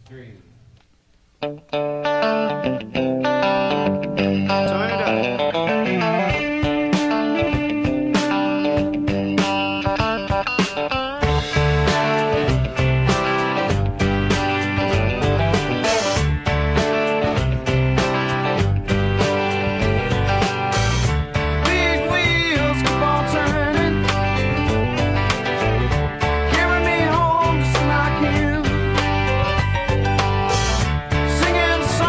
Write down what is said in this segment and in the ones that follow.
three. Turn it up. Big wheels keep on turning, carry me home just like you. Singing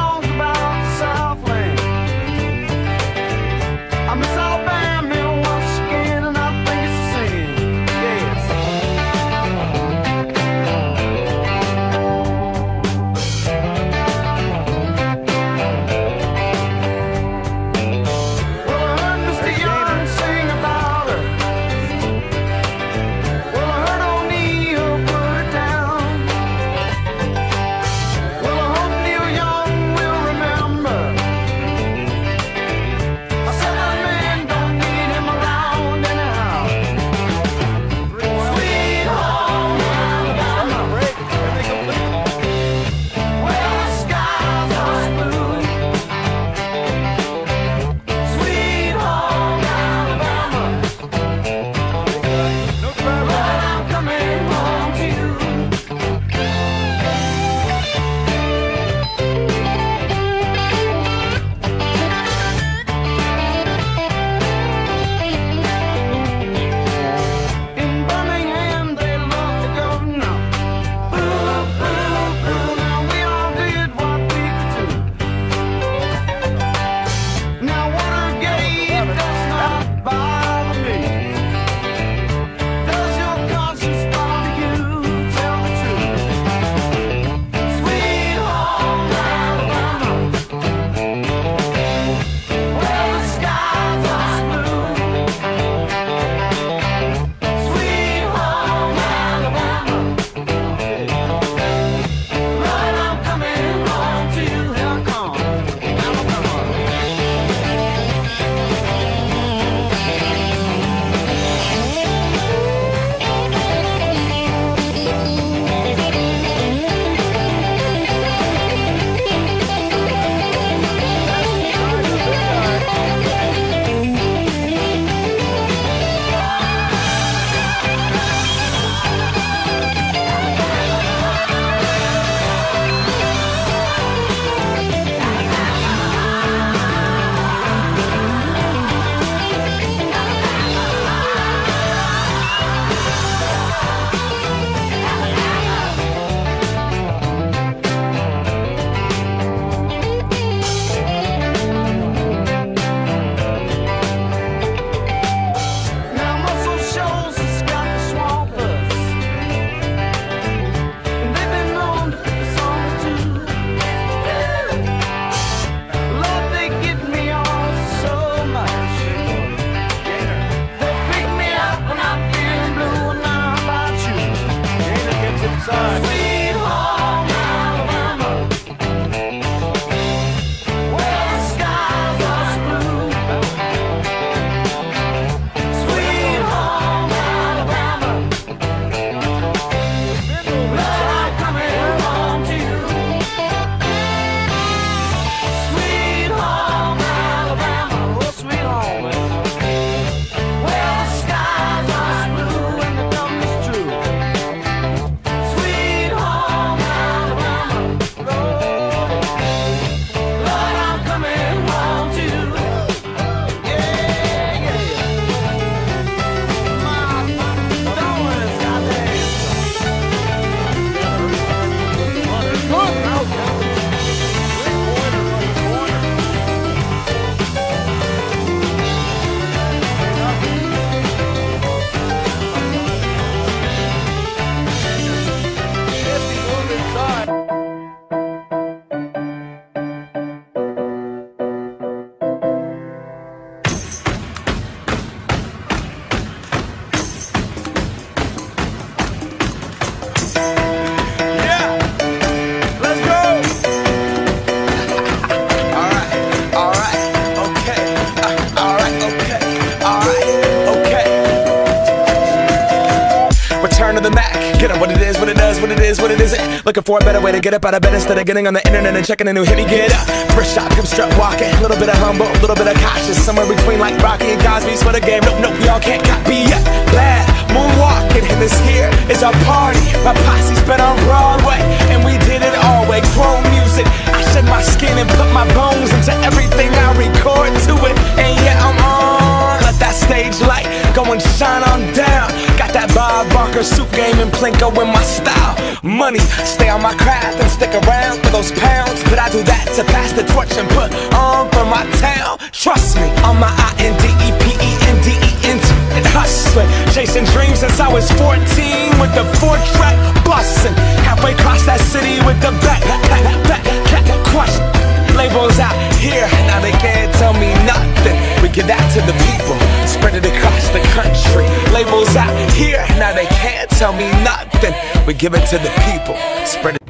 Looking for a better way to get up out of bed instead of getting on the internet and checking a new hit. Me get up, first shot, come strut walking. A little bit of humble, a little bit of cautious. Somewhere between like Rocky and Cosby's for the game. Nope, y'all can't copy yet. Bad moonwalking, and this here is our party. My posse's been on Broadway, and we did it all way. Chrome music, I shed my skin and put my bones into everything I record to it. And yeah, I'm on. Let that stage light go and shine on down. Got that Bob Barker suit game and Plinko in my style. Money, stay on my craft and stick around for those pounds. But I do that to pass the torch and put on for my town. Trust me, on my INDEPENDENT and hustling, chasing dreams since I was 14 with the 4-track bustin'. Halfway across that city with the back crush. Labels out here, now they can't tell me nothing. We give that to the people, spread it across the country. Labels out here, now they can't tell me nothing. We give it to the people, spread it.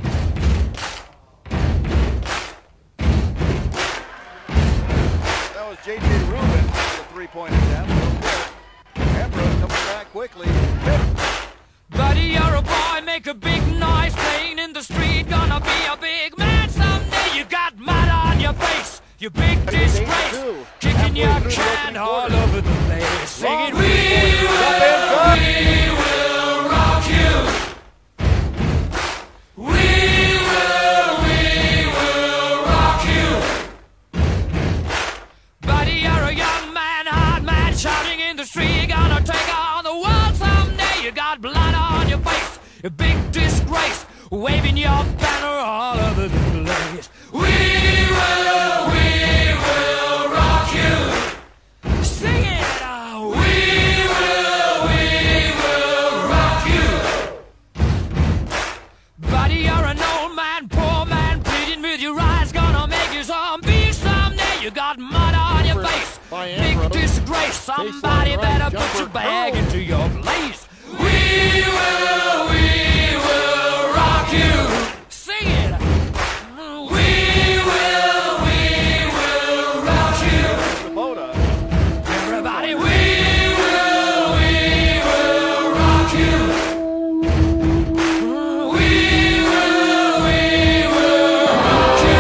That was J.J. Rubin, the three-point attempt. Ambrose coming back quickly. Buddy, you're a boy, make a big noise, playing in the street, gonna be a big man someday. You got mud on your face, you big disgrace, kicking your can all over the place, singing, we will rock you. We will rock you. Buddy, you're a young man, hard man, shouting in the street, gonna take on the world someday. You got blood on your face, a big disgrace, waving your banner all over the place. We will rock you. Sing it out. We will rock you. Buddy, you're an old man, poor man, pleading with your eyes, gonna make you zombie someday. You got mud on your face, big disgrace. Somebody better put your bag into your place. We will rock you. Sing it. We will rock you. Everybody, we will rock you. We will rock you.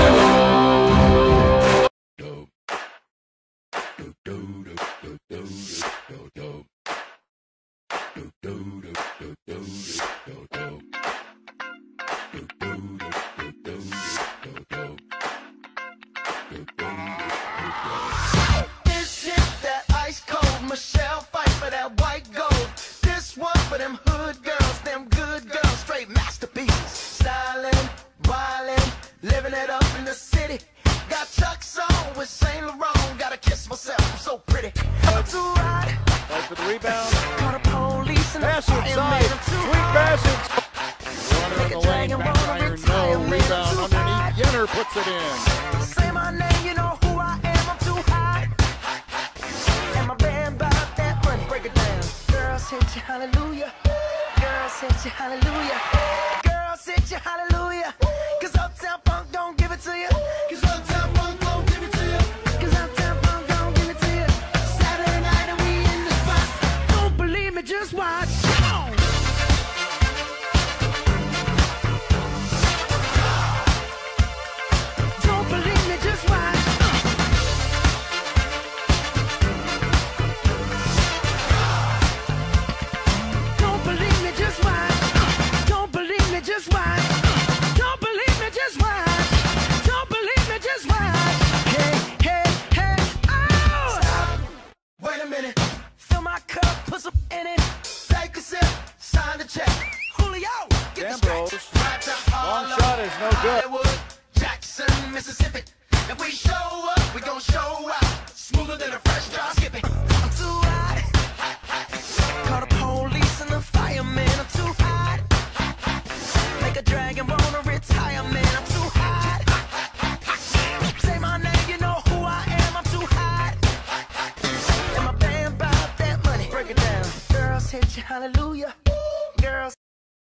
This shit that ice cold, Michelle fight for that white gold. This one for them hood girls, them good girls, straight masterpieces. Stylin', wildin', living it up in the city. Got Chuck's on with Saint Laurent, gotta kiss myself, I'm so pretty. I'm too hot. Right for the rebound. Call the police and the Pass fireman, inside. I'm too Sweet hot. passage. Runner in Make the a lane. dragon Back wanna iron. retire, No. man, I'm Rebound too underneath. hot. Yenner puts it in. Say my name, you know who I am, I'm too hot. And my band bought that money, break it down. Girls hit you, hallelujah. Girls hit you, hallelujah. Girls hit you, hallelujah.